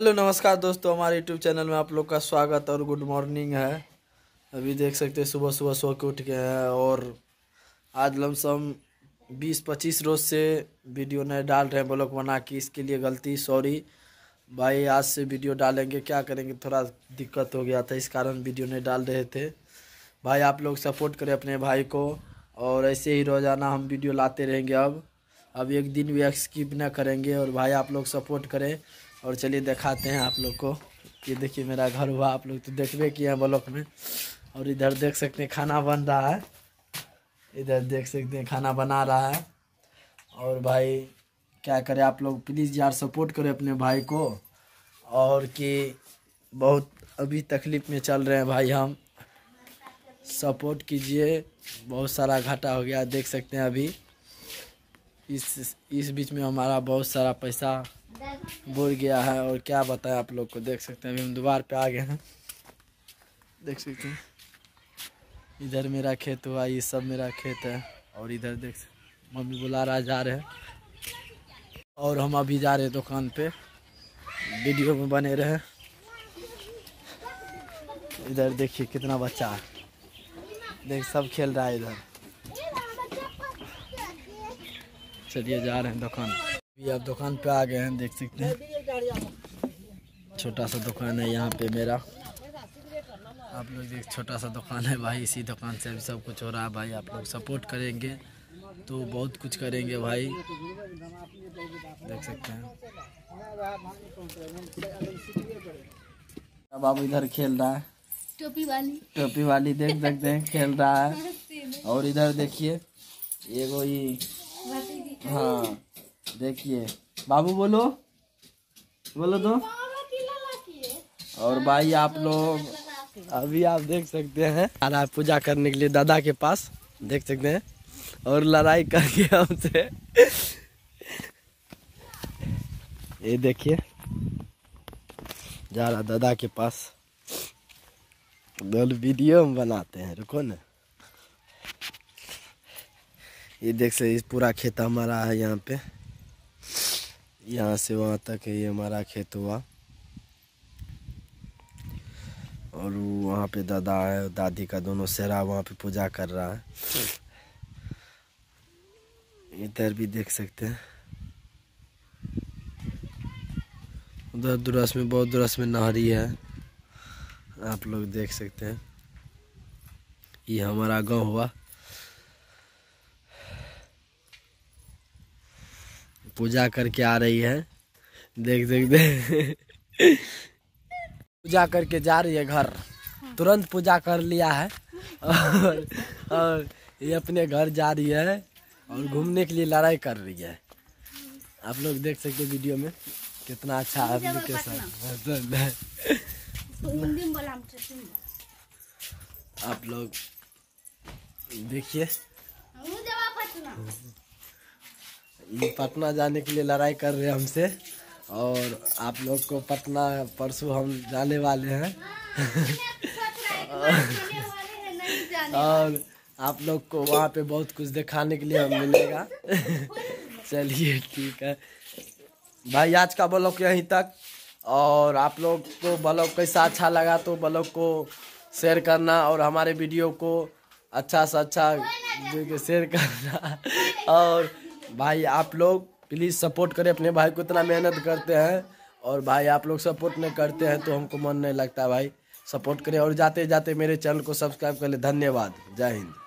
Hello नमस्कार दोस्तों, हमारे यूट्यूब चैनल में आप लोग का स्वागत और गुड मॉर्निंग है। अभी देख सकते हैं सुबह सुबह सो के उठ गए हैं और आज लमसम 20-25 रोज से वीडियो नहीं डाल रहे हैं ब्लॉग बना के। इसके लिए गलती सॉरी भाई। आज से वीडियो डालेंगे, क्या करेंगे, थोड़ा दिक्कत हो गया था इस कारण वीडियो नहीं डाल रहे थे। भाई आप लोग सपोर्ट करें अपने भाई को और ऐसे ही रोज़ाना हम वीडियो लाते रहेंगे। अब एक दिन भी स्किप ना करेंगे और भाई आप लोग सपोर्ट करें। और चलिए दिखाते हैं आप लोग को। ये देखिए मेरा घर हुआ, आप लोग तो देखबे किए हैं ब्लॉग में। और इधर देख सकते हैं खाना बन रहा है, इधर देख सकते हैं खाना बना रहा है। और भाई क्या करें, आप लोग प्लीज़ यार सपोर्ट करें अपने भाई को। और कि बहुत अभी तकलीफ़ में चल रहे हैं भाई, हम सपोर्ट कीजिए। बहुत सारा घाटा हो गया, देख सकते हैं अभी इस बीच में हमारा बहुत सारा पैसा बुड़ गया है। और क्या बताएं आप लोग को, देख सकते हैं अभी हम द्वार पे आ गए हैं, देख सकते हैं। इधर मेरा खेत हुआ, ये सब मेरा खेत है। और इधर देख सकते मम्मी बुला रहा, जा रहे हैं और हम अभी जा रहे हैं दुकान पे। वीडियो में बने रहे। इधर देखिए कितना बच्चा है, देख सब खेल रहा है इधर। चलिए जा रहे हैं दुकान। अभी आप दुकान पे आ गए हैं, देख सकते हैं छोटा सा दुकान है यहाँ पे मेरा। आप लोग देख छोटा सा दुकान है भाई, इसी दुकान से अभी सब कुछ हो रहा है भाई। आप लोग सपोर्ट करेंगे तो बहुत कुछ करेंगे भाई, देख सकते हैं। अब आप इधर खेल रहा है टोपी वाली देख सकते हैं, खेल रहा है। और इधर देखिए एगो ये, हाँ देखिए बाबू बोलो तो। और भाई आप लोग अभी आप देख सकते हैं आ रहा है पूजा करने के लिए दादा के पास, देख सकते हैं। और लड़ाई करके हमसे ये देखिए जा रहा दादा के पास। वीडियो में बनाते हैं, रुको ना। ये देख सकते पूरा खेत हमारा है यहाँ पे, यहाँ से वहाँ तक है ये हमारा खेत हुआ। और वहाँ पे दादा है, दादी का दोनों सेहरा वहाँ पे पूजा कर रहा है। इधर भी देख सकते हैं, उधर दुरस में बहुत दुरस में नहरी है, आप लोग देख सकते हैं। ये हमारा गांव हुआ। पूजा करके आ रही है, देख सकते हैं। पूजा करके जा रही है घर, तुरंत पूजा कर लिया है। और ये अपने घर जा रही है और घूमने के लिए लड़ाई कर रही है। आप लोग देख सकते वीडियो में कितना अच्छा आदमी के साथ। आप लोग देखिए ये पटना जाने के लिए लड़ाई कर रहे हैं हमसे। और आप लोग को पटना परसों हम जाने वाले हैं। और आप लोग को वहाँ पे बहुत कुछ दिखाने के लिए हम मिलेगा। चलिए ठीक है भाई, आज का ब्लॉग यहीं तक। और आप लोग को ब्लॉग कैसा अच्छा लगा तो ब्लॉग को शेयर करना और हमारे वीडियो को अच्छा से अच्छा शेयर करना। और भाई आप लोग प्लीज़ सपोर्ट करें अपने भाई को, इतना मेहनत करते हैं। और भाई आप लोग सपोर्ट नहीं करते हैं तो हमको मन नहीं लगता भाई। सपोर्ट करें और जाते जाते मेरे चैनल को सब्सक्राइब कर ले। धन्यवाद, जय हिंद।